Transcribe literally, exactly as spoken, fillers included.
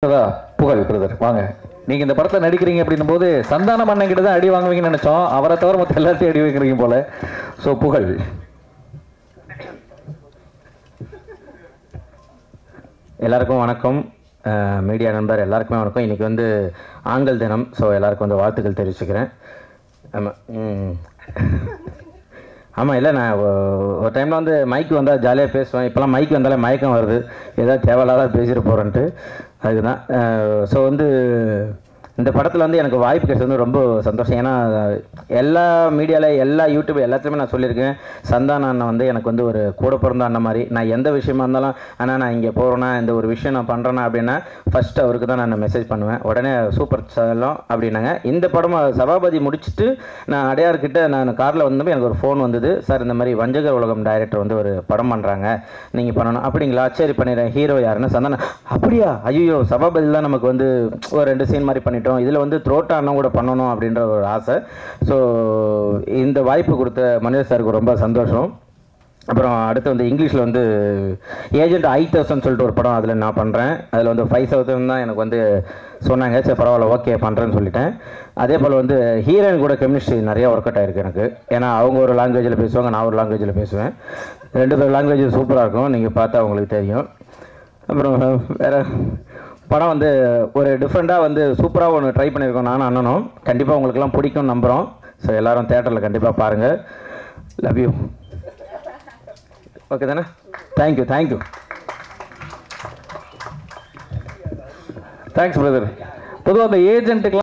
அடுத்ததா புகழ் பிரதர் வாங்க. நீங்க இந்த படத்தை நடிக்கிறீங்க அப்படின்னும் போது சந்தானம் அண்ணன் கிட்ட தான் அடி வாங்குவீங்கன்னு நினைச்சோம். அவரை தவிர மொத்தம் எல்லாத்தையும் அடி வைக்கிறீங்க போல. ஸோ புகழ். எல்லாருக்கும் வணக்கம். மீடியா நண்பர் எல்லாருக்குமே வணக்கம். இன்றைக்கி வந்து ஆண்கள் தினம். ஸோ எல்லாருக்கும் வந்து வாழ்த்துக்கள் தெரிவிச்சுக்கிறேன். ஆமாம் ஆமாம் இல்லை நான் ஒரு டைமில் வந்து மைக்கு வந்தால் ஜாலியாக பேசுவேன். இப்போலாம் மைக்கு வந்தாலே மயக்கம் வருது, ஏதாவது தேவையில்லாத பேசிட்டு போகிறேன்ட்டு. அதுக்கு தான். ஸோ வந்து இந்த படத்தில் வந்து எனக்கு வாய்ப்பு கிடைச்சது வந்து ரொம்ப சந்தோஷம். ஏன்னா எல்லா மீடியாவில் எல்லா யூடியூப் எல்லாத்துலேயுமே நான் சொல்லியிருக்கேன், சந்தானம் அண்ணன் வந்து எனக்கு வந்து ஒரு கூட பிறந்த அண்ணன் மாதிரி. நான் எந்த விஷயமா இருந்தாலும் ஆனால் நான் இங்கே போகிறேன்னா இந்த ஒரு விஷயம் நான் பண்ணுறேன்னா அப்படின்னா ஃபஸ்ட்டு அவருக்கு தான் நான் மெசேஜ் பண்ணுவேன். உடனே சூப்பர் செல்லம் அப்படின்னாங்க. இந்த படம் சபாபதி முடிச்சுட்டு நான் அடையார்கிட்ட நான் காரில் வந்தப்போ எனக்கு ஒரு ஃபோன் வந்தது. சார் இந்த மாதிரி வஞ்சகர் உலகம் டைரக்டர் வந்து ஒரு படம் பண்ணுறாங்க, நீங்கள் பண்ணணும். அப்படிங்களா, சரி பண்ணிடுறேன். ஹீரோ யாருன்னு சந்தானம். அப்படியா, ஐயோ சபாபதிலாம் நமக்கு வந்து ஒரு ரெண்டு சீன் மாதிரி பண்ணிட்டோம், இதில் வந்து த்ரோட்டா அண்ணன் கூட பண்ணணும் அப்படின்ற ஒரு ஆசை. ஸோ இந்த வாய்ப்பு கொடுத்த மனிதர் சாருக்கு ரொம்ப சந்தோஷம். அப்புறம் அடுத்து வந்து இங்கிலீஷில் வந்து ஏஜென்ட் ஐ தௌசண்ட் சொல்லிட்டு ஒரு படம் அதில் நான் பண்ணுறேன். அதில் வந்து ஃபைவ் தௌசண்ட் தான் எனக்கு வந்து சொன்னாங்க. சரி பரவாயில்ல ஓகே பண்ணுறேன்னு சொல்லிட்டேன். அதே போல் வந்து ஹீரோயின் கூட கெமிஸ்ட்ரி நிறையா ஒர்க் அவுட் ஆகிருக்கு எனக்கு. ஏன்னா அவங்க ஒரு லாங்குவேஜில் பேசுவாங்க, நான் ஒரு லாங்குவேஜில் பேசுவேன். ரெண்டு பேர் லாங்குவேஜ் சூப்பராக இருக்கும், நீங்கள் பார்த்தா அவங்களுக்கு தெரியும். அப்புறம் வேறு படம் வந்து ஒரு டிஃப்ரெண்ட்டாக வந்து சூப்பராக ஒன்று ட்ரை பண்ணியிருக்கோம் நானும் அண்ணனும். கண்டிப்பாக உங்களுக்கெல்லாம் பிடிக்கும்னு நம்புகிறோம். ஸோ எல்லோரும் தேட்டரில் கண்டிப்பாக பாருங்கள். Love you. ஓகே தானே? Thank you thank you thanks brother. பொதுவாக அந்த ஏஜென்ட்டுக்கு